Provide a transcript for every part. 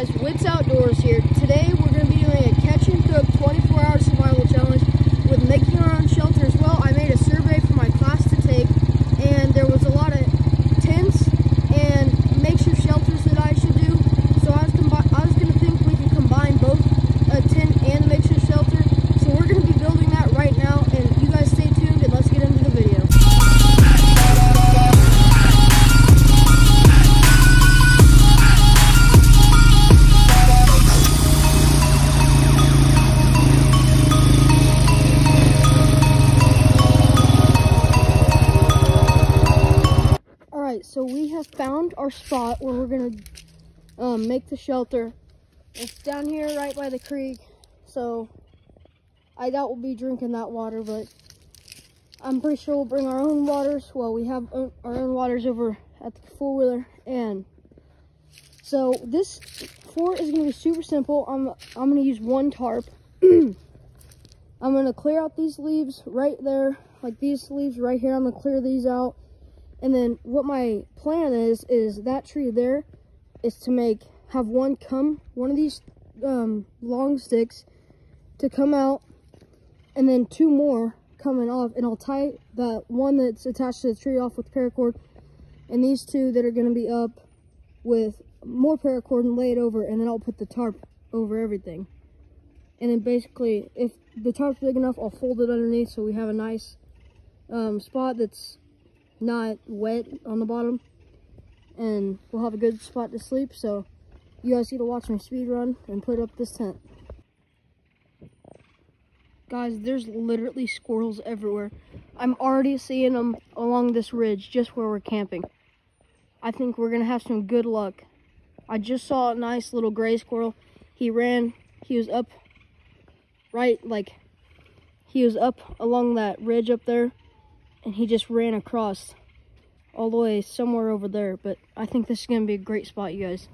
guys, Wits Outdoors here. Today we're going to be doing a catch and cook 24-hour survival challenge with making our own shelter as well. I made a survey for my class to take, and there was a lot of tents and makeshift shelters that I should do. So I was going to think we can combine both a tent and a makeshift shelter. So we're going to be building that right now, and you guys stay tuned and let's get into the video. So we have found our spot where we're gonna make the shelter. It's down here right by the creek, so I doubt we'll be drinking that water, but I'm pretty sure we'll bring our own waters. Well, we have our own waters over at the four-wheeler, and so this fort is gonna be super simple. I'm gonna use one tarp. I'm gonna clear out these leaves right there, like these leaves right here. I'm gonna clear these out. And then what my plan is that tree there is to have one of these long sticks to come out, and then two more coming off, and I'll tie that one that's attached to the tree off with paracord, and these two that are going to be up with more paracord and lay it over, and then I'll put the tarp over everything. And then basically, if the tarp's big enough, I'll fold it underneath so we have a nice spot that's not wet on the bottom, and we'll have a good spot to sleep. So you guys need to watch my speed run and put up this tent. Guys, there's literally squirrels everywhere. I'm already seeing them along this ridge just where we're camping. I think we're gonna have some good luck. I just saw a nice little gray squirrel. He was up he was up along that ridge up there, and he just ran across all the way somewhere over there. But I think this is going to be a great spot, you guys.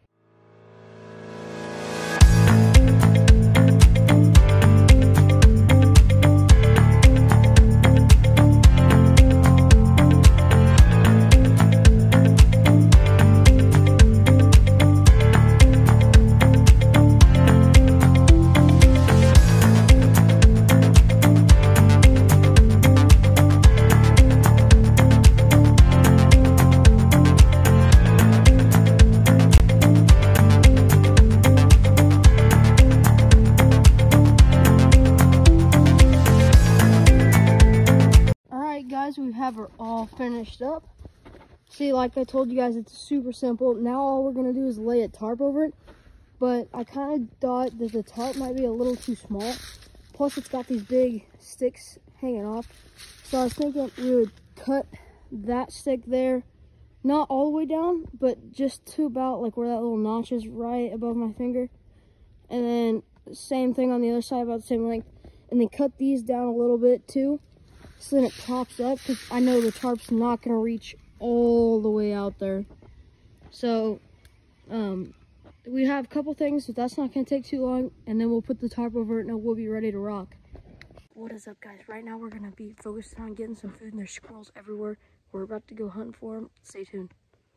We have her all finished up. See, like I told you guys, it's super simple. Now all we're gonna do is lay a tarp over it, but I kind of thought that the tarp might be a little too small, plus it's got these big sticks hanging off. So I was thinking we would cut that stick there, not all the way down, but just to about like where that little notch is, right above my finger, and then same thing on the other side, about the same length, and then cut these down a little bit too, so then it props up, because I know the tarp's not going to reach all the way out there. So we have a couple things, but that's not going to take too long, and then we'll put the tarp over it and we'll be ready to rock. What is up, guys? Right now we're going to be focused on getting some food, and there's squirrels everywhere. We're about to go hunting for them. Stay tuned.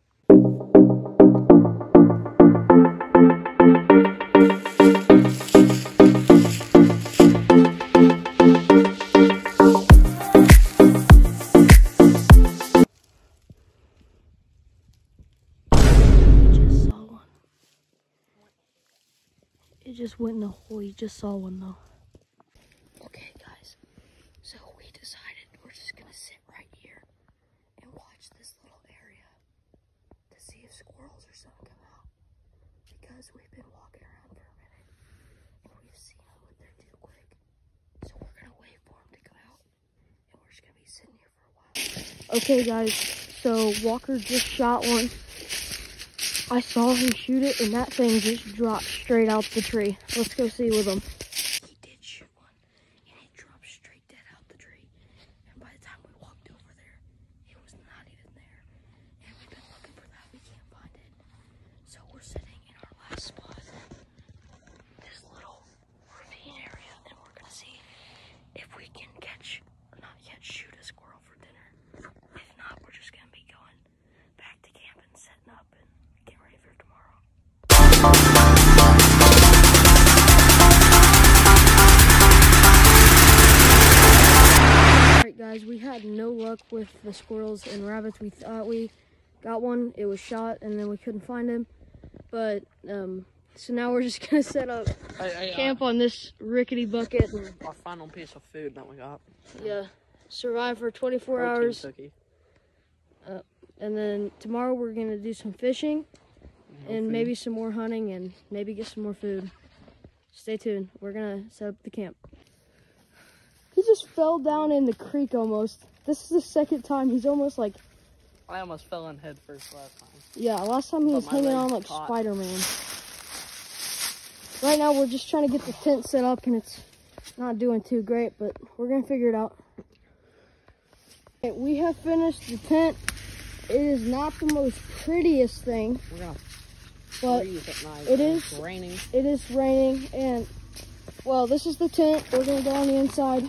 It just went in the hole. You just saw one though. Okay, guys. So we decided we're just gonna sit right here and watch this little area to see if squirrels or something come out. Because we've been walking around for a minute and we've seen them, but they're too quick. So we're gonna wait for them to come out, and we're just gonna be sitting here for a while. Okay, guys. So Walker just shot one. I saw him shoot it, and that thing just dropped straight out the tree. Let's go see with him. He did shoot one, and it dropped straight dead out the tree. And by the time we walked over there, it was not even there. And we've been looking for that. We can't find it. So we're sitting in our last spot, this little ravine area, and we're going to see if we can shoot a squirrel for dinner. If not, we're just going to be going back to camp and setting up and getting ready for tomorrow. luck with the squirrels and rabbits. We thought we got one. It was shot, and then we couldn't find him. But so now we're just gonna set up camp on this rickety bucket. And, our final piece of food that we got. yeah, survive for 24 Protein hours. cookie. And then tomorrow we're gonna do some fishing and maybe some more hunting and maybe get some more food. Stay tuned. We're gonna set up the camp. He just fell down in the creek almost. This is the second time. He's almost like, I almost fell in head first last time. yeah, last time he was But my hanging on leg's like caught. Spider-Man. Right now we're just trying to get the tent set up and it's not doing too great, but we're gonna figure it out. Okay, we have finished the tent. It is not the most prettiest thing, We're gonna but freeze at night. it and is- It's raining. it is raining and, well, this is the tent. We're gonna go on the inside.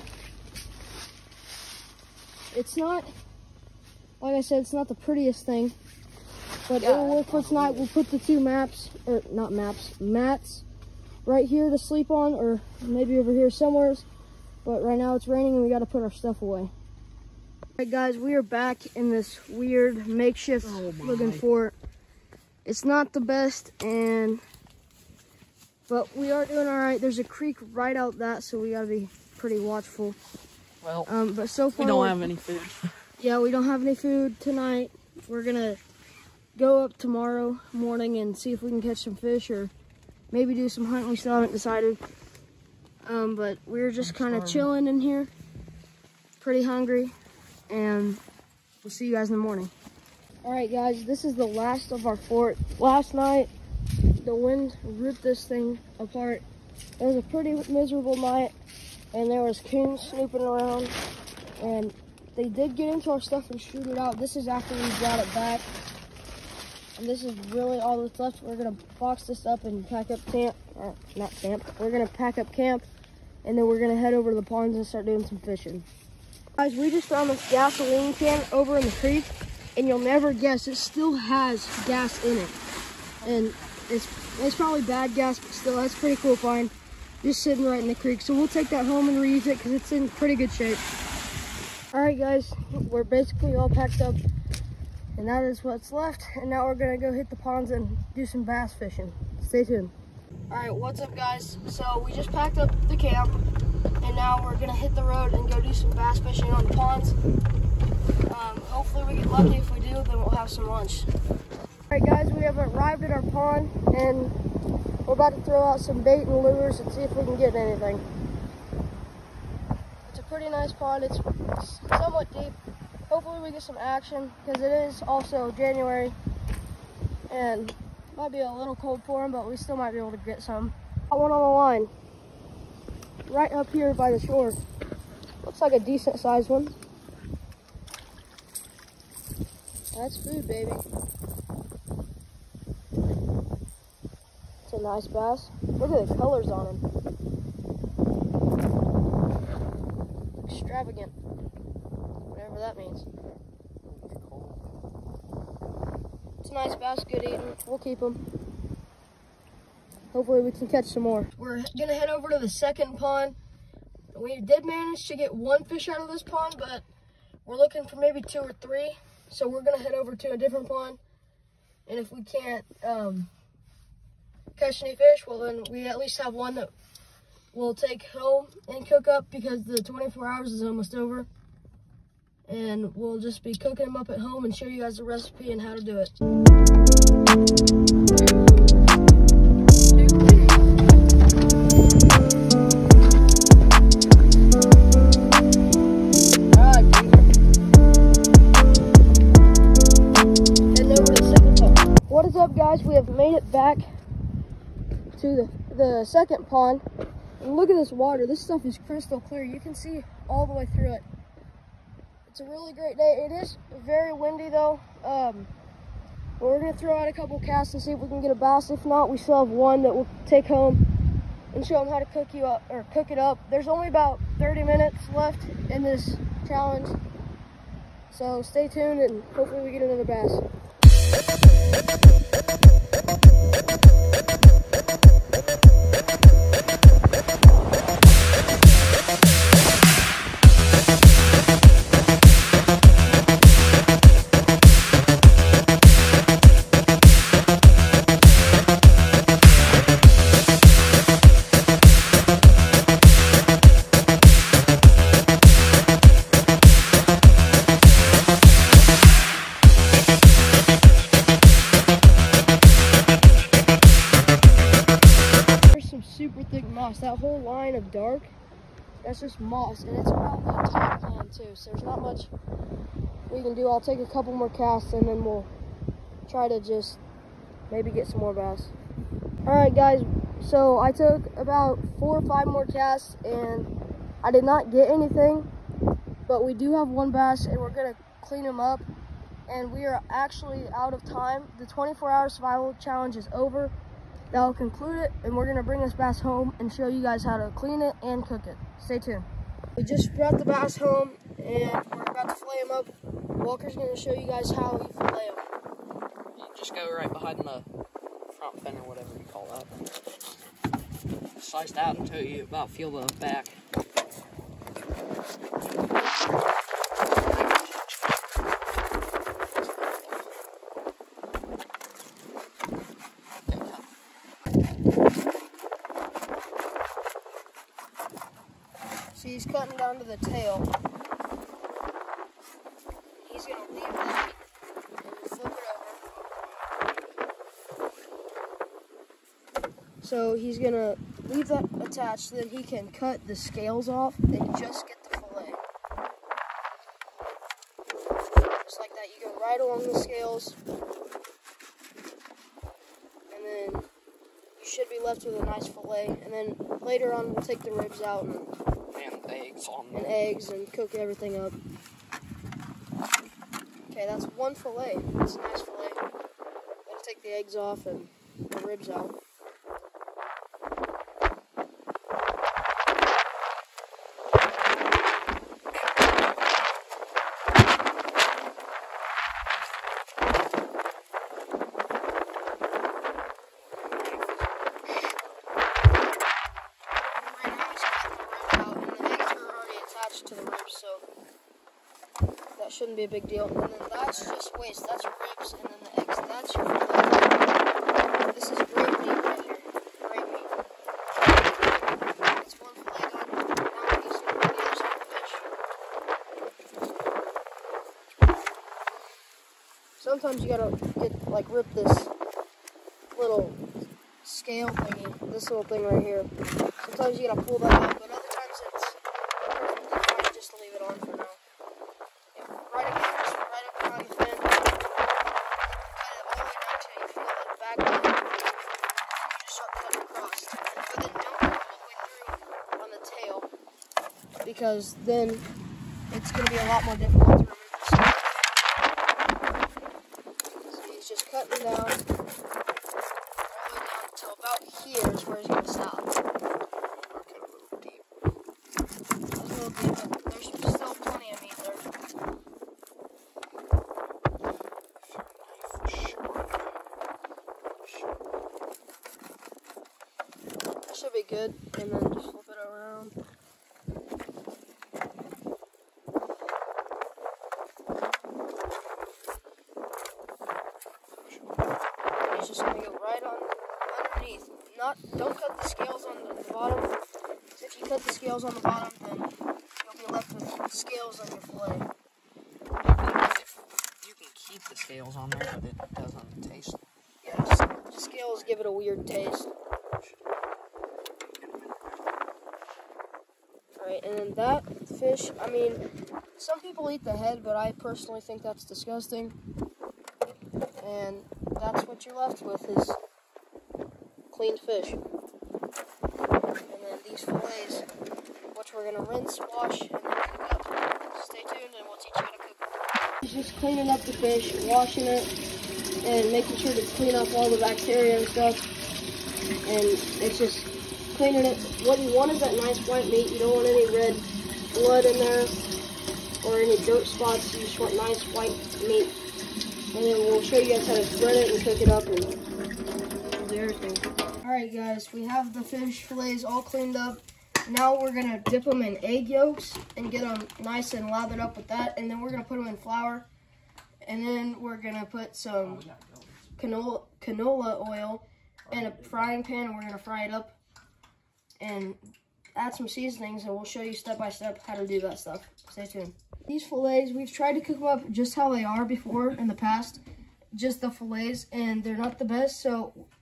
It's not, like I said, it's not the prettiest thing, but Yeah, it'll work for it's tonight. We'll put the two mats right here to sleep on, or maybe over here somewhere. But right now it's raining and we gotta put our stuff away. Alright guys, we are back in this weird makeshift looking fort. It's not the best, but we are doing all right. There's a creek right out that, so we gotta be pretty watchful. Well, But so far we don't have any food. yeah, we don't have any food tonight. We're gonna go up tomorrow morning and see if we can catch some fish or maybe do some hunting. We still haven't decided. But we're just kind of chilling in here, pretty hungry, and we'll see you guys in the morning. All right, guys, this is the last of our fort. Last night, the wind ripped this thing apart. It was a pretty miserable night, and there was coons snooping around, and they did get into our stuff and shoot it out. This is after we brought it back, and this is really all that's left. We're gonna box this up and pack up camp, not camp. We're gonna pack up camp, and then we're gonna head over to the ponds and start doing some fishing. Guys, we just found this gasoline can over in the creek, and you'll never guess, it still has gas in it. And it's probably bad gas, but still, that's a pretty cool find. Just sitting right in the creek. So we'll take that home and reuse it because it's in pretty good shape. All right, guys, we're basically all packed up, and that is what's left. And now we're gonna go hit the ponds and do some bass fishing. Stay tuned. All right, what's up, guys? So we just packed up the camp, and now we're gonna hit the road and go do some bass fishing on the ponds. Hopefully we get lucky. If we do, then we'll have some lunch. All right, guys, we have arrived at our pond, and we're about to throw out some bait and lures and see if we can get anything. It's a pretty nice pond. It's somewhat deep. Hopefully we get some action because it is also January, and might be a little cold for them, but we still might be able to get some. Got one on the line right up here by the shore. Looks like a decent sized one. That's food, baby. It's a nice bass. Look at the colors on him. Extravagant. Whatever that means. It's a nice bass, good eating. We'll keep them. Hopefully we can catch some more. We're gonna head over to the second pond. We did manage to get one fish out of this pond, but we're looking for maybe 2 or 3. So we're gonna head over to a different pond. And if we can't catch any fish, well then we at least have one that we'll take home and cook up because the 24 hours is almost over. And we'll just be cooking them up at home and show you guys the recipe and how to do it. What is up, guys? We have made it back to the second pond. And look at this water. This stuff is crystal clear. You can see all the way through it. It's a really great day. It is very windy though. We're gonna throw out a couple casts and see if we can get a bass. If not, we still have one that we'll take home and show them how to cook it up. There's only about 30 minutes left in this challenge. So stay tuned and hopefully we get another bass. super thick moss. That whole line of dark, that's just moss, and it's around the entire pond too. So there's not much we can do. I'll take a couple more casts and then we'll try to just maybe get some more bass. All right, guys. So I took about 4 or 5 more casts and I did not get anything, but we do have one bass and we're gonna clean him up. And we are actually out of time. The 24-hour survival challenge is over. That'll conclude it, and we're gonna bring this bass home and show you guys how to clean it and cook it. Stay tuned. We just brought the bass home and we're about to fillet him up. Walker's gonna show you guys how you fillet him. You just go right behind the front fin or whatever you call that. Sliced out until you about feel the back. So he's cutting down to the tail. He's gonna leave that and flip it over. So he's gonna leave that attached so that he can cut the scales off and just get the fillet. Just like that, you go right along the scales. And then you should be left with a nice fillet. And then later on we'll take the ribs out and eggs and cook everything up. Okay, that's one fillet. It's a nice fillet. Gotta take the eggs off and the ribs out. To the ribs, so that shouldn't be a big deal. And then that's just waste. That's ribs, and then the eggs. That's your fillet. This is great meat right here. Great meat. It's one fillet done. Now he's going to put the other side of the fish. Sometimes you gotta rip this little scale thingy. This little thing right here. Sometimes you gotta pull that out, but other times it's just to leave it on for now. Yeah, right up behind the fin. Cut it all the way down till you feel the back bone. You just start cutting across. But then don't go all the way through on the tail, because then it's going to be a lot more difficult to remove the scale. So he's just cutting down all the way down until about here is where he's going to stop. There's still plenty of meat there. That should be good, and then just flip it around. He's just gonna go right on underneath. Don't cut the scales on the bottom. If you cut the scales on the bottom, then you'll be left with scales on your fillet. You can keep the scales on there, but it doesn't taste. Yeah, just the scales give it a weird taste. Alright, and then that fish, I mean, some people eat the head, but I personally think that's disgusting. And that's what you're left with is cleaned fish. And then these fillets, which we're going to rinse, wash, and then cook up. Stay tuned and we'll teach you how to cook. He's just cleaning up the fish, washing it, and making sure to clean up all the bacteria and stuff. And it's just cleaning it. What you want is that nice white meat. You don't want any red blood in there or any dirt spots. You just want nice white meat. And then we'll show you guys how to bread it and cook it up and do everything. Alright guys, we have the fish fillets all cleaned up. Now we're going to dip them in egg yolks and get them nice and lathered up with that. And then we're going to put them in flour. And then we're going to put some canola oil in a frying pan and we're going to fry it up. And add some seasonings and we'll show you step by step how to do that stuff. Stay tuned. These fillets, we've tried to cook them up just how they are before in the past. Just the fillets, and they're not the best. So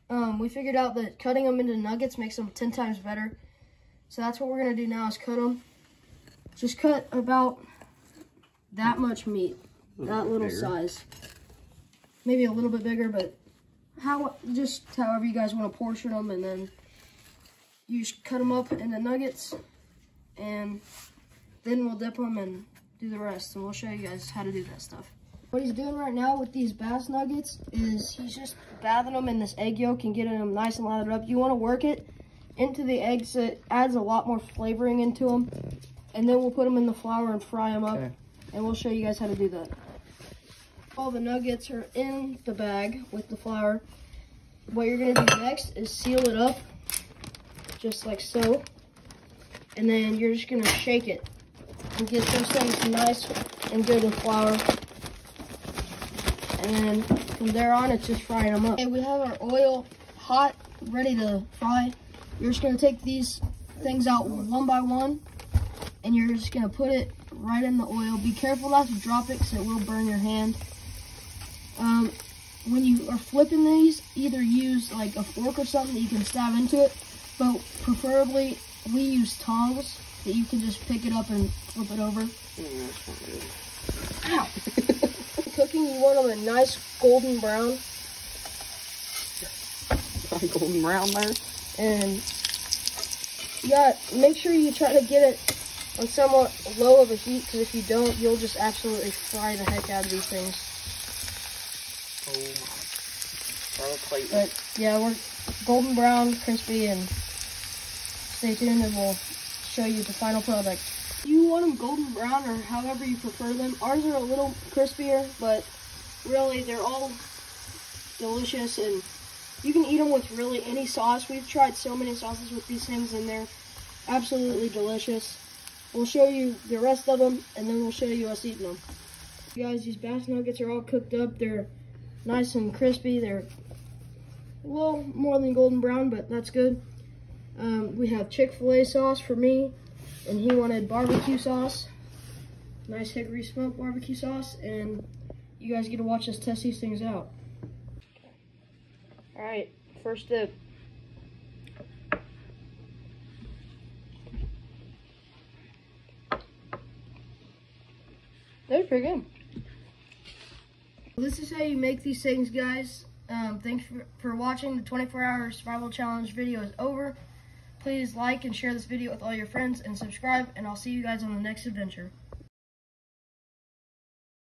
we figured out that cutting them into nuggets makes them 10 times better. So that's what we're gonna do now is cut them. Just cut about that much meat, that little size. Maybe a little bit bigger, but just however you guys want to portion them, and then you just cut them up into nuggets, and then we'll dip them and do the rest, and we'll show you guys how to do that stuff. What he's doing right now with these bass nuggets is he's just bathing them in this egg yolk and getting them nice and lathered up. You want to work it into the eggs, so it adds a lot more flavoring into them, and then we'll put them in the flour and fry them up, and we'll show you guys how to do that. All the nuggets are in the bag with the flour. What you're gonna do next is seal it up, just like so, and then you're just gonna shake it and get those things nice and good in flour. And then from there on, it's just frying them up. Okay, we have our oil hot, ready to fry. You're just gonna take these things out one by one, and you're just gonna put it right in the oil. Be careful not to drop it, because it will burn your hand. When you are flipping these, either use like a fork or something that you can stab into it, but preferably we use tongs that you can just pick it up and flip it over. Ow! Cooking, you want them a nice golden brown. Golden brown there. And make sure you try to get it on somewhat low of a heat, because if you don't, you'll just absolutely fry the heck out of these things. Oh my. But yeah, we're golden brown, crispy, and stay tuned and we'll show you the final product. You want them golden brown or however you prefer them. Ours are a little crispier, but really they're all delicious, and you can eat them with really any sauce. We've tried so many sauces with these things, and they're absolutely delicious. We'll show you the rest of them, and then we'll show you us eating them. You guys, these bass nuggets are all cooked up. They're nice and crispy. They're a little more than golden brown, but that's good. We have Chick-fil-A sauce for me, and he wanted barbecue sauce. Nice hickory smoked barbecue sauce, and you guys get to watch us test these things out. All right, first dip. They're pretty good. This is how you make these things, guys. Thanks for watching. The 24-hour survival challenge video is over. Please like and share this video with all your friends and subscribe, and I'll see you guys on the next adventure.